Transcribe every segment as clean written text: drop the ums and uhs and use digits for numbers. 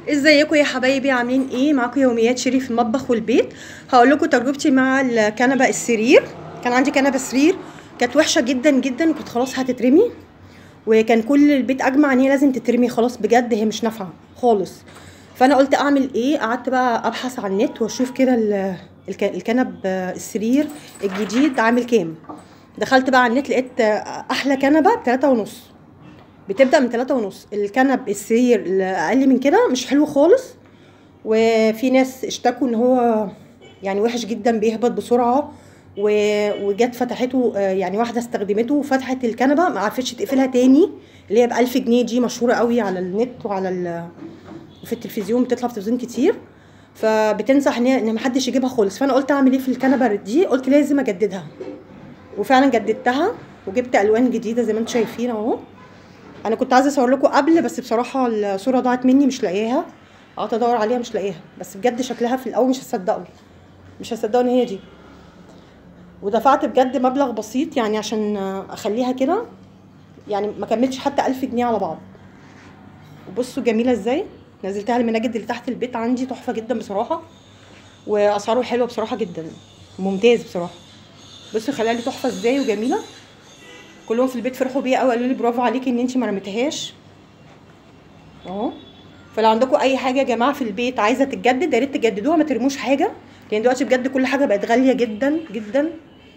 ازيكم يا حبايبي؟ عاملين ايه؟ معاكم يوميات شيري في المطبخ والبيت. هقول لكم تجربتي مع الكنبه السرير. كان عندي كنبه سرير كانت وحشه جدا جدا، وكنت خلاص هتترمي، وكان كل البيت اجمع ان هي لازم تترمي خلاص، بجد هي مش نافعه خالص. فانا قلت اعمل ايه؟ قعدت بقى ابحث على النت واشوف كده الكنب السرير الجديد عامل كام. دخلت بقى على النت لقيت احلى كنبه ب3.5، بتبدأ من 3.5. الكنب السرير اقل من كده مش حلو خالص، وفي ناس اشتكوا ان هو يعني وحش جدا، بيهبط بسرعه. وجت فتحته، يعني واحده استخدمته وفتحت الكنبه ما عرفتش تقفلها تاني، اللي هي ب1000 جنيه دي، مشهوره قوي على النت وفي التلفزيون، بتطلع في التلفزيون كتير. فبتنصح ان محدش يجيبها خالص. فانا قلت اعمل ايه في الكنبه دي؟ قلت لازم اجددها، وفعلا جددتها وجبت الوان جديده زي ما انتم شايفين اهو. انا كنت عايزه اصور لكم قبل، بس بصراحه الصوره ضاعت مني مش لاقياها، قعدت ادور عليها مش لاقيها. بس بجد شكلها في الاول مش هتصدقوا ان هي دي. ودفعت بجد مبلغ بسيط يعني عشان اخليها كده، يعني ما كملتش حتى 1000 جنيه على بعض. وبصوا جميله ازاي، نزلتها المناجد اللي تحت البيت عندي، تحفه جدا بصراحه، واسعاره حلوه بصراحه جدا، ممتاز بصراحه. بصوا خليها لي تحفه ازاي وجميله. كلهم في البيت فرحوا بيها قوي، قالوا لي برافو عليكي ان انت ما رميتهاش اهو. فلو عندكم اي حاجه يا جماعه في البيت عايزه تتجدد، يا ريت تجددوها، ما ترموش حاجه، لان دلوقتي بجد كل حاجه بقت غاليه جدا جدا.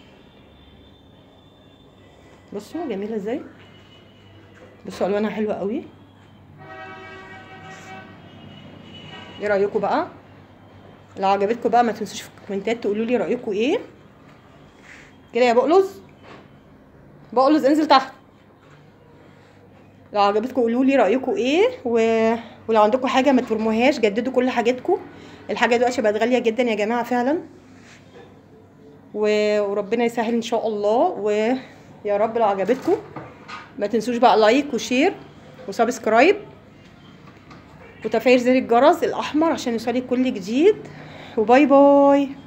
بصوا جميله ازاي، بصوا الوانها حلوه قوي. ايه رايكم بقى؟ لو عجبتكم بقى ما تنسوش في الكومنتات تقولوا لي رايكم ايه. كده يا بقلص انزل تحت. لو عجبتكم قولوا لي رايكم ايه ولو عندكم حاجه ما ترموهاش، جددوا كل حاجاتكم. الحاجه دلوقتي بقت غاليه جدا يا جماعه فعلا، وربنا يسهل ان شاء الله. ويا رب لو عجبتكم ما تنسوش بقى لايك وشير وسبسكرايب وتفعيل زر الجرس الاحمر عشان يوصلك كل جديد. وباي باي.